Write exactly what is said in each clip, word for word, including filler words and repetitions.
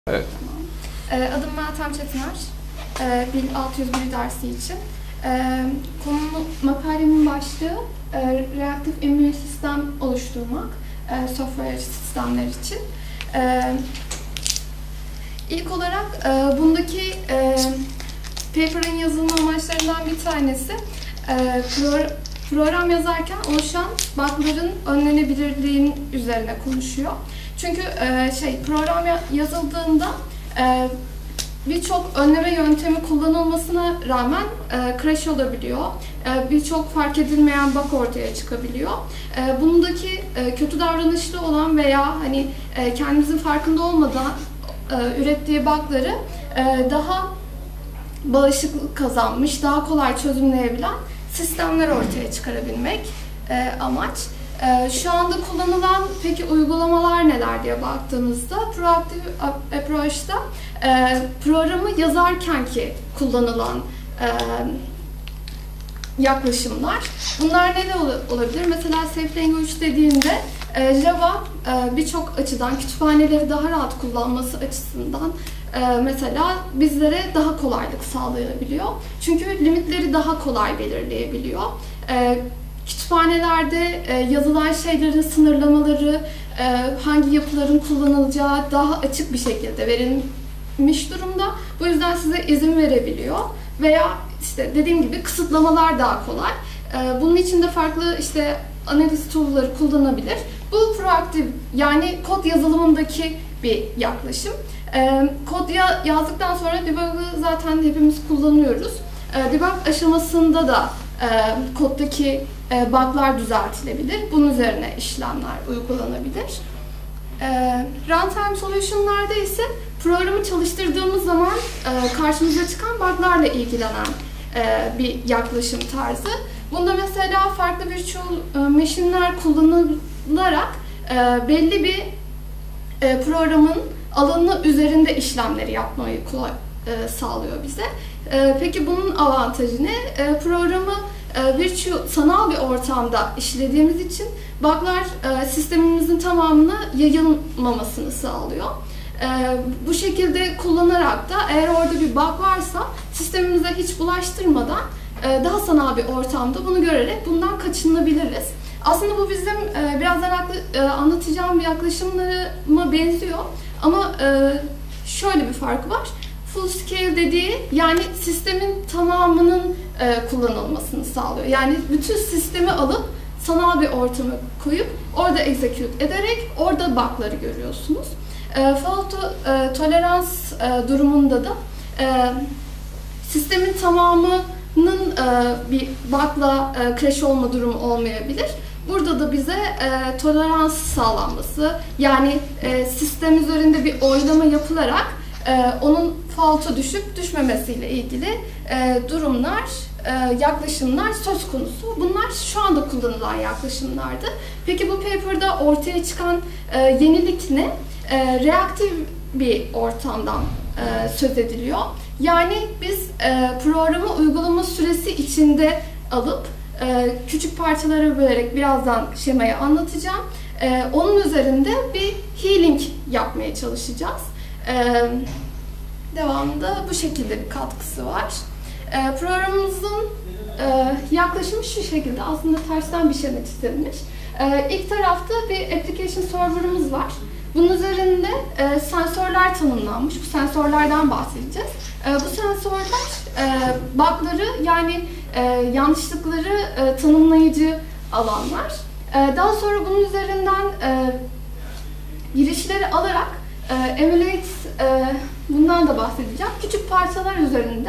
Evet. Adım Meltem Çetiner. Bil altı yüz bir dersi için. Konunun, makalemin başlığı reaktif immün sistem oluşturmak, software sistemler için. İlk olarak bundaki paper'ın yazılma amaçlarından bir tanesi program yazarken oluşan bug'ların önlenebilirliğinin üzerine konuşuyor. Çünkü şey program yazıldığında birçok önleme yöntemi kullanılmasına rağmen crash olabiliyor. Birçok fark edilmeyen bug ortaya çıkabiliyor. Bundaki kötü davranışlı olan veya hani kendimizin farkında olmadan ürettiği bug'ları daha bağışıklık kazanmış, daha kolay çözümleyebilen sistemler ortaya çıkarabilmek amaç. Şu anda kullanılan peki uygulamalar neler diye baktığımızda Proactive Approach'ta programı yazarkenki kullanılan yaklaşımlar. Bunlar neler olabilir? Mesela Safe Language dediğinde Java birçok açıdan kütüphaneleri daha rahat kullanması açısından mesela bizlere daha kolaylık sağlayabiliyor. Çünkü limitleri daha kolay belirleyebiliyor. Kütüphanelerde yazılan şeylerin sınırlamaları, hangi yapıların kullanılacağı daha açık bir şekilde verilmiş durumda. Bu yüzden size izin verebiliyor. Veya işte dediğim gibi kısıtlamalar daha kolay. Bunun için de farklı işte analiz tool'ları kullanabilir. Bu proaktif, yani kod yazılımındaki bir yaklaşım. Kod yazdıktan sonra debug'ı zaten hepimiz kullanıyoruz. Debug aşamasında da koddaki bug'lar düzeltilebilir. Bunun üzerine işlemler uygulanabilir. Runtime Solution'larda ise programı çalıştırdığımız zaman karşımıza çıkan bug'larla ilgilenen bir yaklaşım tarzı. Bunda mesela farklı virtual machine'ler kullanılarak belli bir programın alanı üzerinde işlemleri yapmayı kolay sağlıyor bize. Peki bunun avantajı ne? Programı virtual, sanal bir ortamda işlediğimiz için bug'lar sistemimizin tamamına yayılmamasını sağlıyor. Bu şekilde kullanarak da eğer orada bir bug varsa sistemimize hiç bulaştırmadan daha sanal bir ortamda bunu görerek bundan kaçınabiliriz. Aslında bu bizim birazdan anlatacağım bir yaklaşımlarıma benziyor ama şöyle bir farkı var. Full scale dediği, yani sistemin tamamının e, kullanılmasını sağlıyor. Yani bütün sistemi alıp sanal bir ortama koyup orada execute ederek orada bug'ları görüyorsunuz. E, fault e, tolerans e, durumunda da e, sistemin tamamının e, bir bug'la e, crash olma durumu olmayabilir. Burada da bize e, tolerans sağlanması, yani e, sistem üzerinde bir oylama yapılarak Ee, onun fault'a düşüp düşmemesiyle ilgili e, durumlar, e, yaklaşımlar söz konusu. Bunlar şu anda kullanılan yaklaşımlardı. Peki bu paper'da ortaya çıkan e, yenilik ne? E, reaktif bir ortamdan e, söz ediliyor. Yani biz e, programı uygulama süresi içinde alıp e, küçük parçalara bölerek birazdan şemayı anlatacağım. E, onun üzerinde bir healing yapmaya çalışacağız. Ee, devamında bu şekilde bir katkısı var. Ee, programımızın e, yaklaşımı şu şekilde, aslında tersten bir şema çizilmiş. Ee, ilk tarafta bir application server'ımız var. Bunun üzerinde e, sensörler tanımlanmış. Bu sensörlerden bahsedeceğiz. E, bu sensörler e, bug'ları, yani e, yanlışlıkları e, tanımlayıcı alanlar. E, daha sonra bunun üzerinden e, girişleri alarak E, emulate, e, bundan da bahsedeceğim. Küçük parçalar üzerinde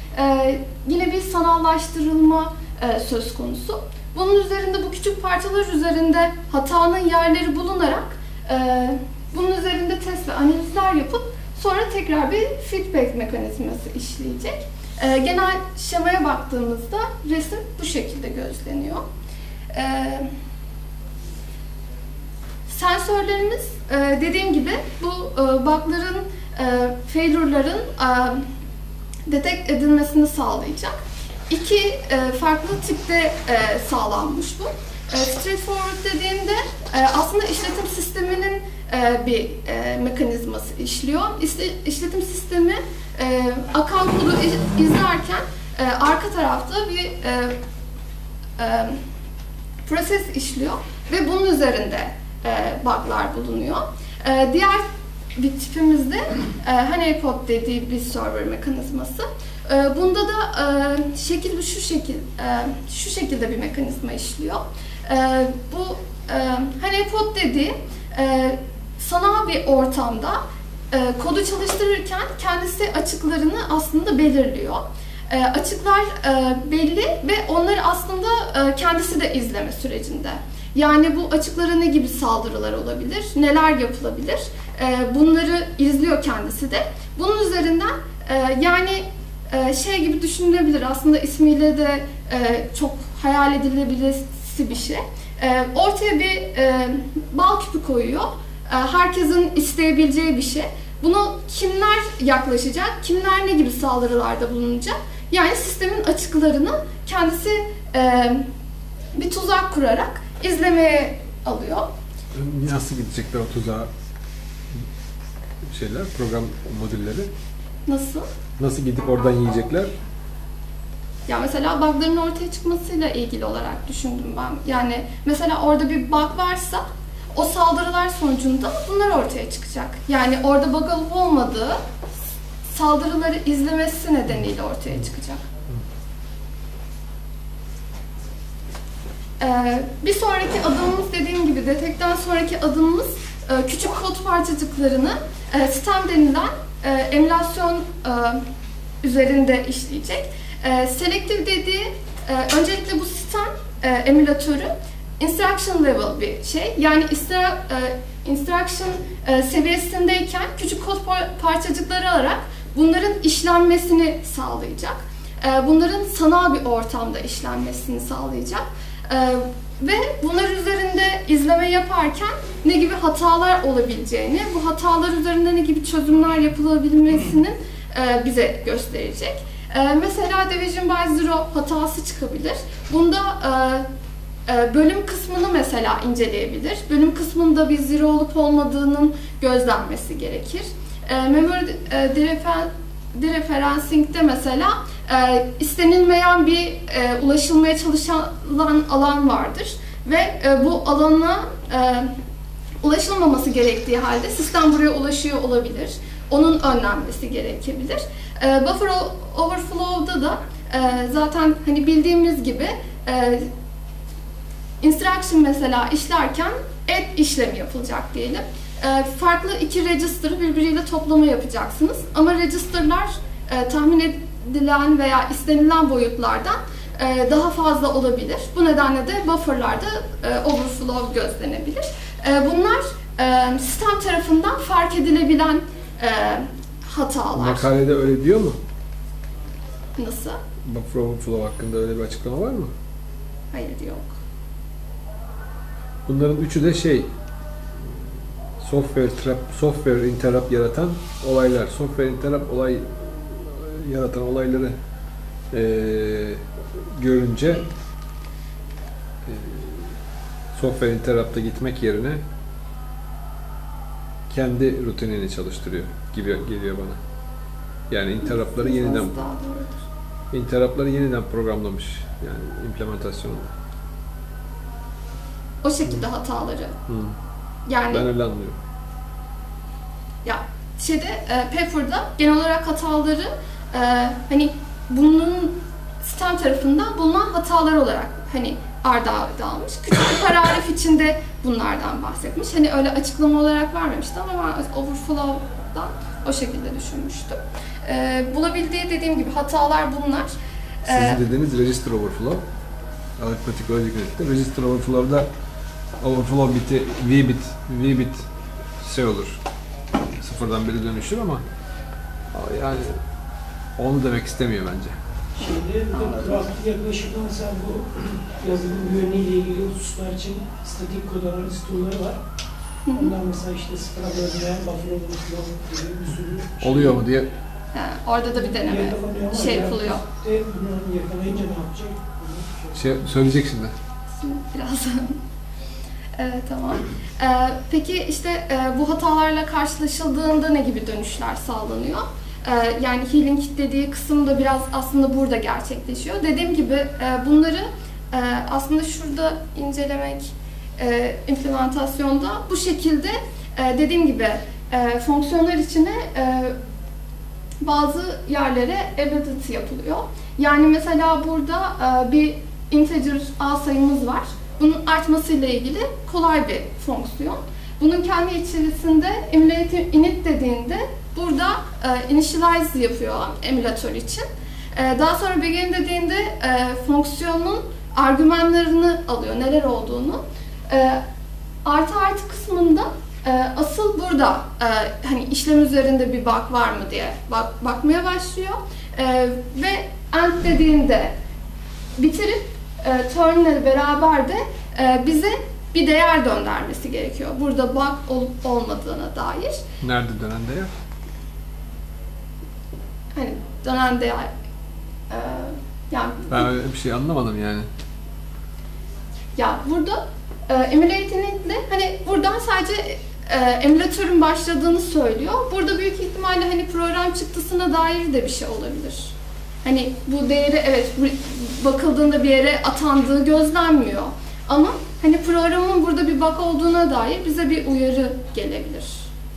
e, yine bir sanallaştırılma e, söz konusu. Bunun üzerinde, bu küçük parçalar üzerinde hatanın yerleri bulunarak e, bunun üzerinde test ve analizler yapıp sonra tekrar bir feedback mekanizması işleyecek. E, genel şemaya baktığımızda resim bu şekilde gözleniyor. E, Sensörlerimiz e, dediğim gibi bu e, bug'ların, e, failure'ların e, detect edilmesini sağlayacak. İki e, farklı tipte e, sağlanmış bu. E, straightforward dediğimde e, aslında işletim sisteminin e, bir e, mekanizması işliyor. İşte, işletim sistemi e, akan kodu izlerken e, arka tarafta bir e, e, proses işliyor ve bunun üzerinde e, bug'lar bulunuyor. E, diğer bir tipimizde e, honeypot dediği bir server mekanizması. E, bunda da e, şekil şu şekil e, şu şekilde bir mekanizma işliyor. E, bu e, honeypot dediği e, sanal bir ortamda e, kodu çalıştırırken kendisi açıklarını aslında belirliyor. E, açıklar e, belli ve onları aslında e, kendisi de izleme sürecinde. Yani bu açıklara ne gibi saldırılar olabilir, neler yapılabilir, e, bunları izliyor kendisi de. Bunun üzerinden e, yani e, şey gibi düşünülebilir, aslında ismiyle de e, çok hayal edilebilirsi bir şey. E, ortaya bir e, bal küpü koyuyor, e, herkesin isteyebileceği bir şey. Bunu kimler yaklaşacak, kimler ne gibi saldırılarda bulunacak? Yani sistemin açıklarını kendisi e, bir tuzak kurarak izlemeye alıyor. Nasıl gidecekler o tuzağa şeyler, program modülleri? Nasıl? Nasıl gidip oradan yiyecekler? Ya mesela bug'ların ortaya çıkmasıyla ilgili olarak düşündüm ben. Yani mesela orada bir bug varsa o saldırılar sonucunda bunlar ortaya çıkacak. Yani orada bug olup olmadığı saldırıları izlemesi nedeniyle ortaya çıkacak. Ee, bir sonraki adımımız, dediğim gibi detekten sonraki adımımız e, küçük kod parçacıklarını e, stem denilen e, emülasyon e, üzerinde işleyecek. E, selective dediği, e, öncelikle bu stem e, emülatörü instruction level bir şey. Yani istra, e, instruction e, seviyesindeyken küçük kod par parçacıkları alarak bunların işlenmesini sağlayacak. E, bunların sanal bir ortamda işlenmesini sağlayacak. Ee, ve bunlar üzerinde izleme yaparken ne gibi hatalar olabileceğini, bu hatalar üzerinde ne gibi çözümler yapılabilmesinin e, bize gösterecek. E, mesela Division by Zero hatası çıkabilir. Bunda e, e, bölüm kısmını mesela inceleyebilir. Bölüm kısmında bir zero olup olmadığının gözlenmesi gerekir. E, memory e, dereferencing'de mesela e, istenilmeyen bir e, ulaşılmaya çalışılan alan vardır ve e, bu alana e, ulaşılmaması gerektiği halde sistem buraya ulaşıyor olabilir. Onun önlenmesi gerekebilir. E, buffer overflow'da da e, zaten hani bildiğimiz gibi e, instruction mesela işlerken add işlemi yapılacak diyelim. E, farklı iki register'ı birbiriyle toplama yapacaksınız. Ama register'lar e, tahmin edilen veya istenilen boyutlardan e, daha fazla olabilir. Bu nedenle de buffer'larda e, overflow gözlenebilir. E, bunlar e, sistem tarafından fark edilebilen e, hatalar. Makalede öyle diyor mu? Nasıl? Buffer overflow hakkında öyle bir açıklama var mı? Hayır, yok. Bunların üçü de şey, software trap, software interrupt yaratan olaylar. Software interrupt olay yaratan olayları e, görünce e, software interrupt'a gitmek yerine kendi rutinini çalıştırıyor gibi geliyor bana. Yani interrupt'ları yeniden interrupt'ları yeniden programlamış yani implementasyonunda. O şekilde hataları. Hı. Yani ben öyle anlıyorum. Ya şeyde e, Pepper'da genel olarak hataları e, hani bunun sistem tarafından bulunan hatalar olarak hani arda arda almış. Küçük bir paragraf içinde bunlardan bahsetmiş. Hani öyle açıklama olarak vermemişti ama ben overflow'dan o şekilde düşünmüştüm. E, bulabildiği dediğim gibi hatalar bunlar. Sizin E, dediğiniz register overflow. Arithmetic logic unit'te. Register overflow'da overflow biti, v bit, v bit şey olur. Sıfırdan biri dönüşür ama yani onu demek istemiyor bence. Şimdi pratik yaklaşımda mesela bu yazılım güvenliğiyle ilgili hususlar için statik kod analiz tool'ları var. Onlar mesela işte sıfıra bölmeyen buffer overflow gibi bir sürü şey oluyor mu diye. Ha, orada da bir deneme şey yapılıyor. De bunu yakalayınca ne yapacak? Şey söyleyecek şimdi. Biraz. Evet, tamam. Ee, peki işte e, bu hatalarla karşılaşıldığında ne gibi dönüşler sağlanıyor? Ee, yani healing dediği kısım da biraz aslında burada gerçekleşiyor. Dediğim gibi e, bunları e, aslında şurada incelemek, e, implementasyonda bu şekilde e, dediğim gibi e, fonksiyonlar içine e, bazı yerlere embedded yapılıyor. Yani mesela burada e, bir integer a sayımız var. Bunun artmasıyla ilgili kolay bir fonksiyon. Bunun kendi içerisinde emulate init dediğinde burada e, initialize yapıyor emülatör için. E, daha sonra begin dediğinde e, fonksiyonun argümanlarını alıyor, neler olduğunu. E, artı artı kısmında e, asıl burada e, hani işlem üzerinde bir bug var mı diye bak, bakmaya başlıyor. E, ve end dediğinde bitirip e, terminal beraber de e, bize bir değer döndürmesi gerekiyor. Burada bug olup olmadığına dair. Nerede dönen değer? Hani dönen değer e, yani Ben öyle bir şey anlamadım yani. ya burada e, emulating'le hani buradan sadece e, emülatörün başladığını söylüyor. Burada büyük ihtimalle hani program çıktısına dair de bir şey olabilir. Hani bu değeri evet bakıldığında bir yere atandığı gözlenmiyor. Ama hani programın burada bir bug olduğuna dair bize bir uyarı gelebilir.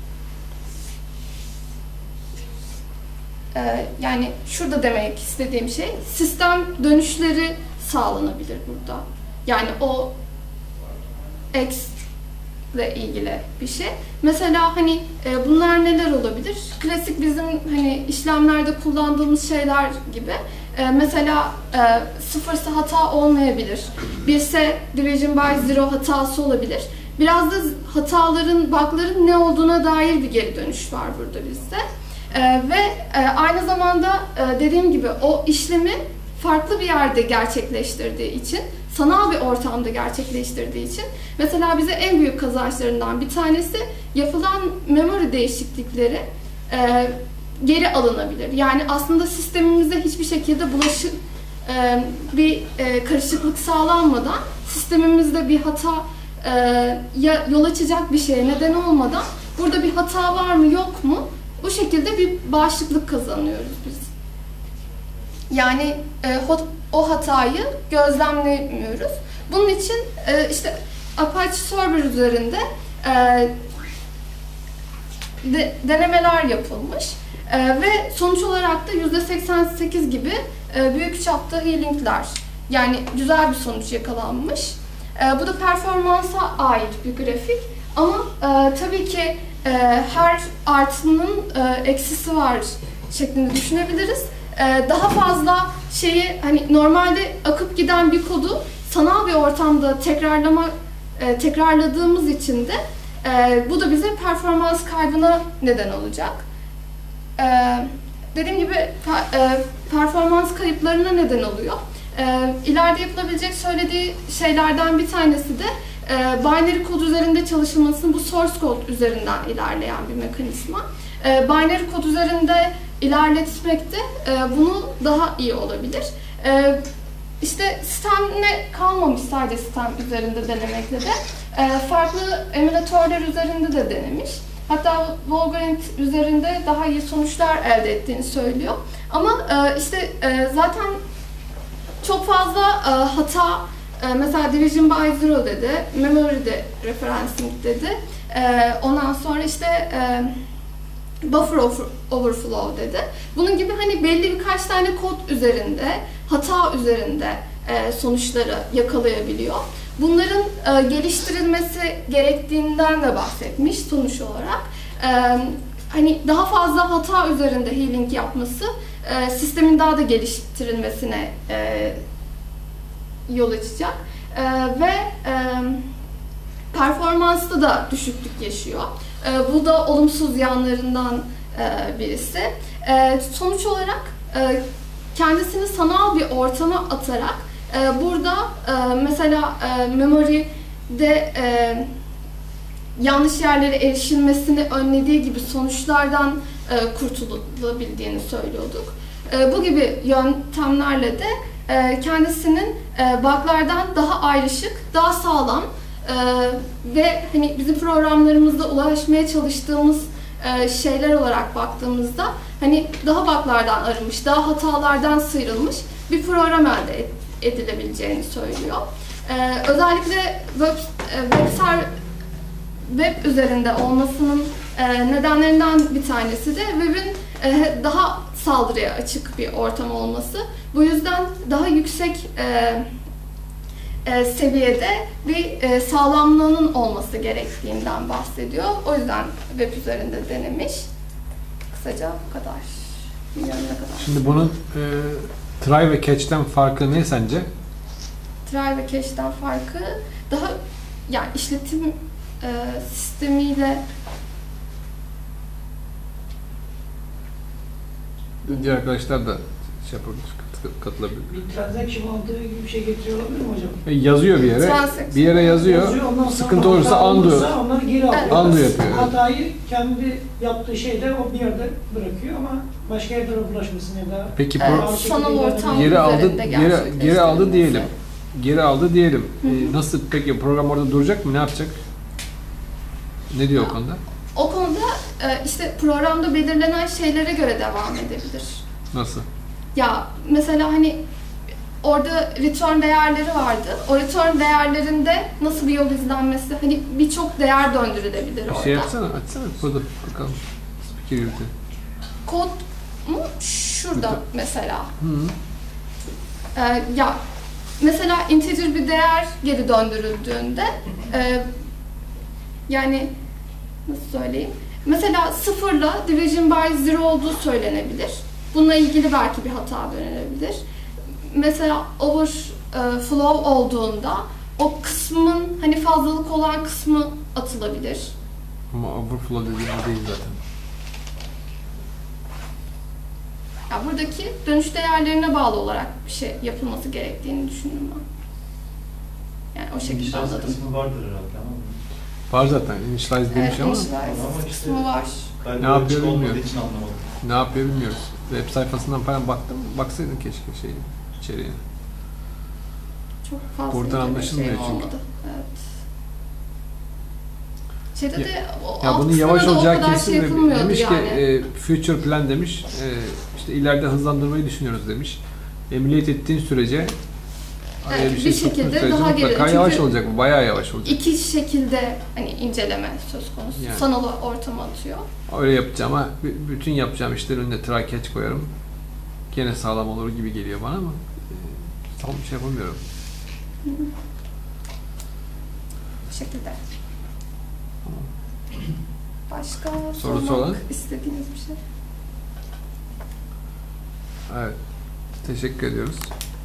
Ee, yani şurada demek istediğim şey sistem dönüşleri sağlanabilir burada. Yani o X ile ilgili bir şey. Mesela hani e, bunlar neler olabilir? Klasik bizim hani işlemlerde kullandığımız şeyler gibi. E, mesela e, sıfırsa hata olmayabilir. Birse division by zero hatası olabilir. Biraz da hataların, bug'ların ne olduğuna dair bir geri dönüş var burada bizde. E, ve e, aynı zamanda e, dediğim gibi o işlemi farklı bir yerde gerçekleştirdiği için, sanal bir ortamda gerçekleştirdiği için mesela bize en büyük kazançlarından bir tanesi yapılan memory değişiklikleri e, geri alınabilir. Yani aslında sistemimize hiçbir şekilde bulaşık e, bir e, karışıklık sağlanmadan, sistemimizde bir hata e, ya yol açacak bir şeye neden olmadan burada bir hata var mı yok mu bu şekilde bir bağışıklık kazanıyoruz biz. Yani e, o hatayı gözlemlemiyoruz. Bunun için e, işte Apache Server üzerinde e, de, denemeler yapılmış e, ve sonuç olarak da yüzde seksen sekiz gibi e, büyük çapta healingler, yani güzel bir sonuç yakalanmış. E, bu da performansa ait bir grafik ama e, tabii ki e, her artının e, eksisi var şeklinde düşünebiliriz. Daha fazla şeyi hani normalde akıp giden bir kodu sanal bir ortamda tekrarlama tekrarladığımız için de bu da bize performans kaybına neden olacak. Dediğim gibi performans kayıplarına neden oluyor. İleride yapılabilecek söylediği şeylerden bir tanesi de binary kod üzerinde çalışılmasının bu source code üzerinden ilerleyen bir mekanizma. Binary kod üzerinde ilerletmek de e, bunu daha iyi olabilir. E, işte sistemle kalmamış sadece sistem üzerinde denemekle de e, farklı emülatörler üzerinde de denemiş. Hatta Volgariant üzerinde daha iyi sonuçlar elde ettiğini söylüyor. Ama e, işte e, zaten çok fazla e, hata, e, mesela division by zero dedi, memory'de referencing dedi. E, ondan sonra işte e, buffer overflow dedi. Bunun gibi hani belli birkaç tane kod üzerinde, hata üzerinde e, sonuçları yakalayabiliyor. Bunların e, geliştirilmesi gerektiğinden de bahsetmiş sonuç olarak. E, hani daha fazla hata üzerinde healing yapması e, sistemin daha da geliştirilmesine e, yol açacak. E, ve e, performansta da düşüklük yaşıyor. E, bu da olumsuz yanlarından e, birisi. E, sonuç olarak e, kendisini sanal bir ortama atarak e, burada e, mesela e, memory'de e, yanlış yerlere erişilmesini önlediği gibi sonuçlardan e, kurtulabildiğini söylüyorduk. E, bu gibi yöntemlerle de e, kendisinin e, bug'lardan daha ayrışık, daha sağlam Ee, ve hani bizim programlarımızda ulaşmaya çalıştığımız e, şeyler olarak baktığımızda hani daha bug'lardan arınmış, daha hatalardan sıyrılmış bir program elde et, edilebileceğini söylüyor. Ee, özellikle web, web, ser, web üzerinde olmasının e, nedenlerinden bir tanesi de web'in e, daha saldırıya açık bir ortam olması. Bu yüzden daha yüksek e, e, seviyede bir e, sağlamlığının olması gerektiğinden bahsediyor. O yüzden web üzerinde denemiş. Kısaca bu kadar. Bilmiyorum ne kadar. Şimdi bunun e, try ve catch'ten farkı ne sence? Try ve cache'den farkı daha yani işletim e, sistemiyle Diğer arkadaşlar da şey yapabilir, kat- katılabilir. Bir transaction mantığı gibi bir şey getiriyor olabilir mi hocam? E, yazıyor bir yere, Transaction. bir yere yazıyor, Yazıyor, ondan sonra sıkıntı olursa hata undo. olursa onları geri alıyor. Evet. Undo yapıyor. Hatayı kendi yaptığı şeyde o bir yerde bırakıyor ama başka yerlere ulaşmasın ya da Peki Evet, pro- sanal ortam geri aldı, üzerinde geri, geri aldı diyelim. gerçekleştirilmesi. Geri aldı diyelim. Hı hı. E, nasıl peki program orada duracak mı? Ne yapacak? Ne diyor o konuda? O konuda e, işte programda belirlenen şeylere göre devam edebilir. Nasıl? Ya mesela hani orada return değerleri vardı. O return değerlerinde nasıl bir yol izlenmesi, hani birçok değer döndürülebilir Bir orada. şey yapsana, açsana kodu bakalım. Fikir yürütün. Kod mu? Şurada mesela. Hı. Ee, ya mesela integer bir değer geri döndürüldüğünde e, yani nasıl söyleyeyim? Mesela sıfırla division by zero olduğu söylenebilir. Bununla ilgili belki bir hata dönülebilir. Mesela overflow olduğunda o kısmın hani fazlalık olan kısmı atılabilir. Ama overflow dediğim o değil zaten. Ya buradaki dönüş değerlerine bağlı olarak bir şey yapılması gerektiğini düşündüm ben. Yani o şekilde İnşaat anladım. kısmı vardır herhalde ama. Var zaten, initialize demiş Evet, ama initialize Ama işte- kısmı var. Ben Ne ne yapıyor yapıyor olmadığı bilmiyorum. için anlamadım. ne yapıyor bilmiyoruz. Web sayfasından falan baktım, baksaydın keşke şey içeriye. Çok fazla Buradan ince bir anlaşılmıyor şey çünkü. olmadı. Evet. Şeyde Ya- de o Ya alt bunun kısmına yavaş da o olacağı kadar kesin şey de yapılmıyordu demiş ki yani. e, future plan demiş. E, işte ileride hızlandırmayı düşünüyoruz demiş. Emniyet ettiğin sürece araya Evet, bir bir şey soktuğun şekilde sürece daha mutlaka geri- yavaş çünkü olacak bu, bayağı yavaş olacak. İki şekilde hani inceleme söz konusu. Yani. Sanal ortama atıyor. Öyle yapacağım ama b- bütün yapacağım işlerin önüne try catch koyarım. Gene sağlam olur gibi geliyor bana ama e, tam bir şey yapamıyorum. Bu şekilde. Başka Sorusu sormak olan? istediğiniz bir şey? Evet. Teşekkür ediyoruz.